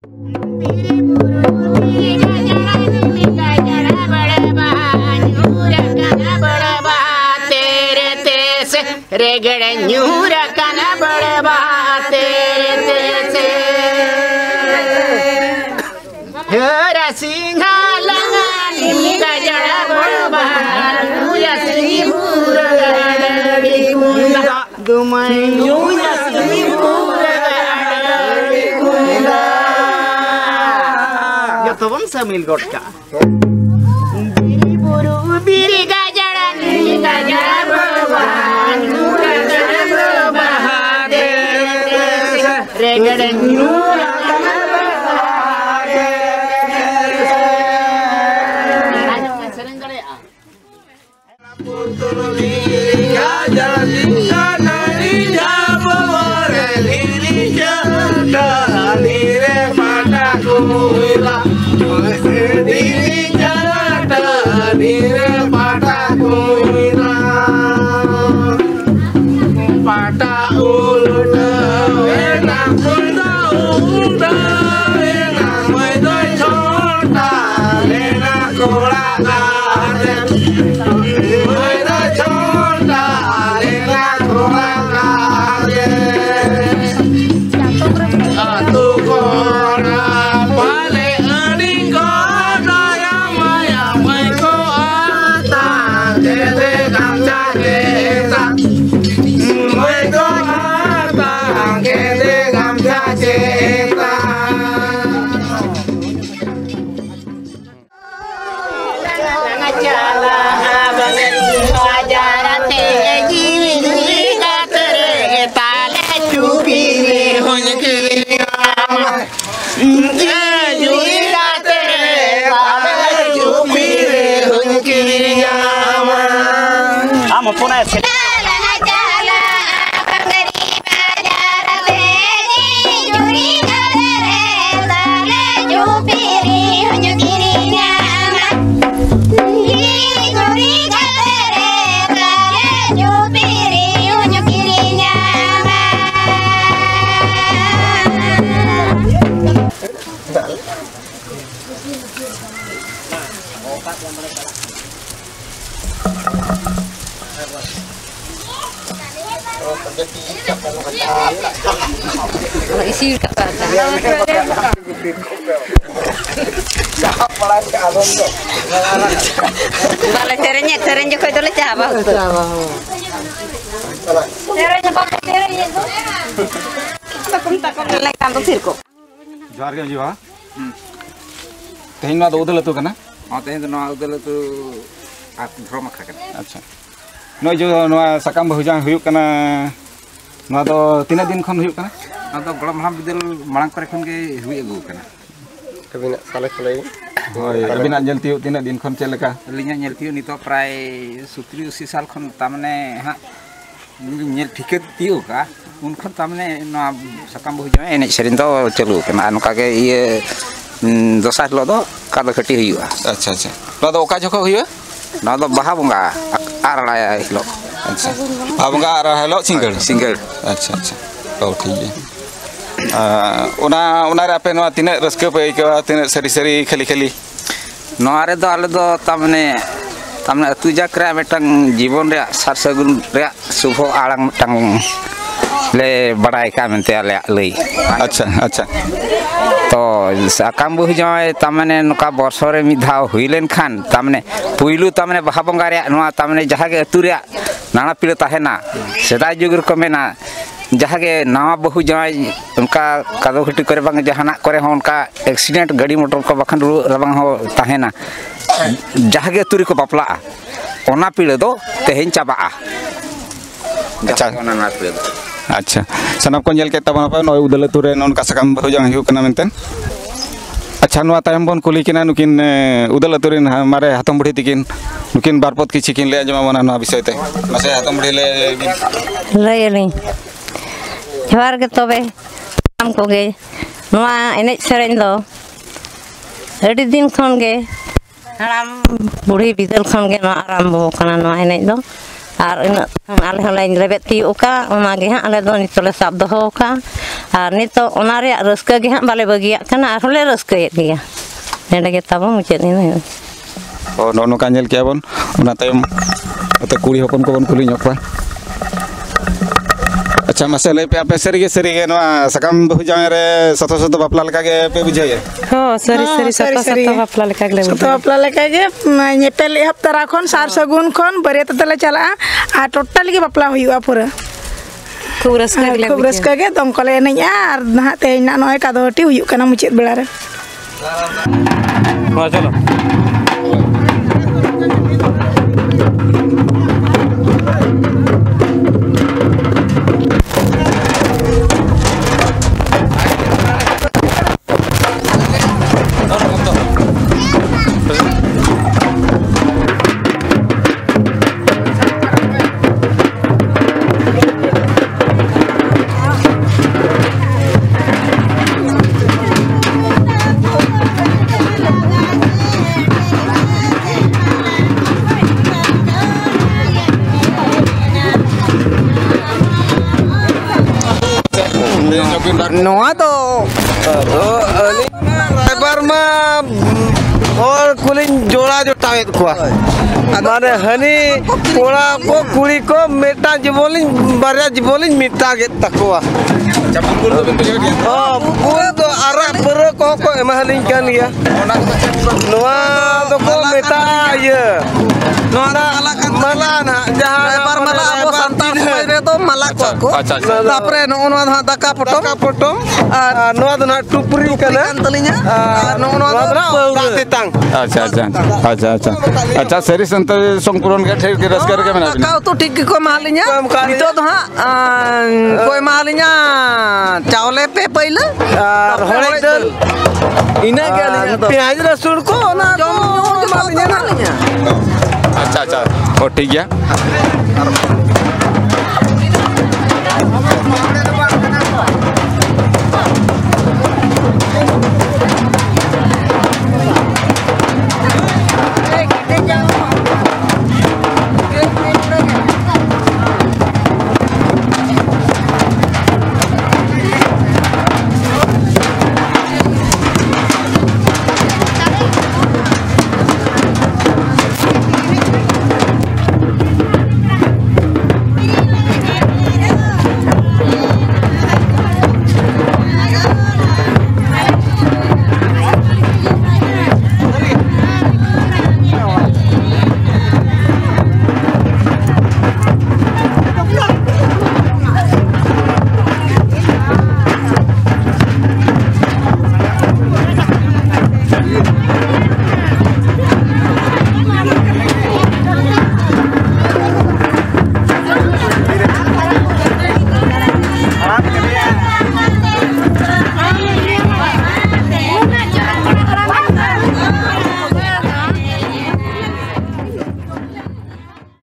regur near कन बड़बा तेरे तेसे हरा सिंहा लगानी गजड़ बड़बा यूयसी भूर गड़ड़ी कुंदा दुमई यूयसी भूर गड़ड़ी कुंदा ये तो बन समिल गोटका बिरी बुरु बिरी गजड़ नी गजड़ बड़बा रेगड़ न्यूर isi kata balik sering juga itu lecah apa serenya pakai serenya itu takut lek kantor sirko जोहार के जीवा तेहन ना तो उदल तो कना हां तेहन तो ना उदल तो आप भ्रम खा कना अच्छा नय जो नवा सकाम बहुजां हुयु कना नवा तो तीना दिन खन हुयु कना ना तो गड़म हाम बिदल मांग करे खन के हुई अगु कना कबिना साले खले होय कबिना जलती तीना दिन खन चलेका लिnya nyelti nito प्राय 70-80 साल खन तामने हा nyel tiket tiu का उनखन तामने ना सकाम बहुजां एने सेरिन तो चलु कना नका के ये दोसार लो दो कादो खटी हुआ अच्छा अच्छा ना तो ओका जखो हुयु ना तो बाहा बंगा आरला हिलो अच्छा बाहा बंगा आरला हिलो सिंगल अच्छा अच्छा तो ठीक है ओना रे आपे नवा तिने रस्के पे आइकवा तिने सरी सरी खाली खाली नवा रे दो आले दो तामने अतु जाकरा मेटंग जीवन रे सार सगुन रे शुभ आड़ांग मिटंग ले बड़ाई का मेनते आले लई अच्छा अच्छा तो सकाम बहुजां तामने नका वर्ष रे मिधाव हुइलेन खान तामने पुइलु तामने बाहा बंगा रे नवा तामने जहा के अतु रे नाना पीड़ ताहेना सेदाय जुग रे को मेना जहाँ के नवा बहु जाए उनका कादो खटी करे बांग जहाना करे हो उनका एक्सीडेंट गाड़ी मोटर को बखन रबांग हो ताहेना जहाँ के तुरी को बापला ओना पीड़े दो तेहेन चाबा अच्छा ओना ना पीड़े अच्छा सनम को जेल के तबन पे नय उदल तुरे उनका सकाम बहु जां हिउ कना मेनतेन अच्छा नवा तायम बन कुली किना नुकिन उदल तुरिन हमारे हातम बुढ़ी तिकिन नुकिन बारपत किछि किन ले जमा मना नवा विषय ते नसे हातम बुढ़ी ले जोहार के तबे नाम को गे नवा एनेज सेरेन दो अड़ी दिन खन गे हराम बुढ़ी बिदल खन गे नवा आरंभ कना नवा एनेज दो ᱟᱨ ᱤᱱᱟᱹᱜ ᱟᱞᱮ ᱦᱚᱸᱞᱮ ᱞᱮᱵᱮᱫ ᱛᱤᱭᱳᱜ ᱠᱟᱜ ᱚᱱᱟᱜᱮ ᱦᱟᱸᱜ ᱟᱞᱮ ᱫᱚ ᱱᱤᱛᱚᱜ ᱞᱮ ᱥᱟᱵ ᱫᱚᱦᱚ ᱠᱟᱜ ᱟᱨ ᱱᱤᱛᱚᱜ ᱚᱱᱟ ᱨᱮᱭᱟᱜ ᱨᱟᱹᱥᱠᱟᱹ ᱜᱮ ᱦᱟᱸᱜ ᱵᱟᱞᱮ ᱵᱟᱹᱜᱤᱭᱟᱜ ᱠᱟᱱᱟ ᱟᱨᱦᱚᱸ ᱞᱮ ᱨᱟᱹᱥᱠᱟᱹᱭᱮᱫ ᱜᱮᱭᱟ ᱱᱮᱰᱮ ᱜᱮ ᱛᱟᱵᱚ ᱢᱩᱪᱟᱹᱫ ᱮᱱᱟ ᱱᱚᱜᱼᱚ ᱱᱚᱝᱠᱟ ᱧᱮᱞ ᱠᱮᱜᱼᱟ ᱵᱚᱱ ᱚᱱᱟ ᱛᱟᱭᱚᱢ ᱱᱚᱛᱮ ᱠᱩᱲᱤ ᱦᱚᱯᱚᱱ ᱠᱚᱵᱚᱱ ᱠᱩᱞᱤ ᱧᱚᱜ ᱠᱚᱣᱟ ᱟᱪᱪᱷᱟ ᱢᱟᱥᱮ ᱞᱟᱹᱭ ᱯᱮ ᱟᱯᱮ ᱥᱟᱹᱨᱤᱜᱮ ᱱᱚᱣᱟ ᱥᱟᱠᱟᱢ ᱵᱟᱹᱦᱩ ᱡᱟᱶᱟᱭ ᱨᱮ ᱥᱚᱛᱚ ᱥᱚᱛᱚ ᱵᱟᱯᱞᱟ ᱞᱮᱠᱟ ᱜᱮ ᱯᱮ ᱵᱩᱡᱷᱟᱹᱣᱭᱟ ᱦᱚᱸ ᱥᱟᱹᱨᱤ ᱥᱚᱛᱚ ᱵᱟᱯᱞᱟ ᱞᱮᱠᱟ ᱜᱮᱞᱮ ᱥᱚᱛᱚ ᱵᱟᱯᱞᱟ ᱞᱮᱠᱟ ᱜᱮ ᱧᱮᱯᱮᱞ ᱮᱦᱚᱵ ᱛᱚᱨᱟ ᱠᱷᱚᱱ ᱥᱟᱨ ᱥᱟᱹᱜᱩᱱ ᱠᱷᱚᱱ ᱵᱟᱹᱨᱭᱟᱹᱛ ᱛᱮᱞᱮ ᱪᱟᱞᱟᱜᱼᱟ ᱟᱨ ᱴᱳᱴᱟᱞ ᱜᱮ ᱵᱟᱯᱞᱟ ᱦᱩᱭᱩᱜᱼᱟ ᱯᱩᱨᱟᱹ ᱠᱷᱩᱵ ᱨᱟᱹᱥᱠᱟᱹ ᱜᱮ ᱫᱚᱝ ᱠᱚᱞᱮ ᱮᱱᱮᱡᱼᱟ ᱟᱨ ᱱᱟᱦᱟᱜ ᱛᱮᱦᱮᱧ ᱱᱚᱜᱼᱚᱭ ᱠᱟᱫᱚᱦᱟᱹᱴᱤ ᱦᱩᱭᱩᱜ ᱠᱟᱱᱟ ᱢᱩᱪᱟᱹᱫ ᱵᱮᱲᱟ ᱨᱮ चलो नोआ तो राइबर में और कुलिंग जोड़ा जो टावेत को माने हनी कोड़ा को कुड़ी को मेटा जीवोलिंग बारिया जीवोलिंग मिटा के तकवा हां बुल तो आरा पर को एमहलिंग कान गया नोआ तो को मेटा ये नोना मला ना जहां राइबर मला अब संतान रे तो मला को तापरे नोना दाका पटम और नोआ दना टुपरी कना तलिnya नोना तांग अच्छा सरी संत संपूर्ण के ठेर के रसकर के मना का तो ठीक को मालिnya नितो तो हां कोई मालिnya चावले पे पहले और हड़े दल इना के प्याज रसून को ना मालिnya ना अच्छा हो ठीक गया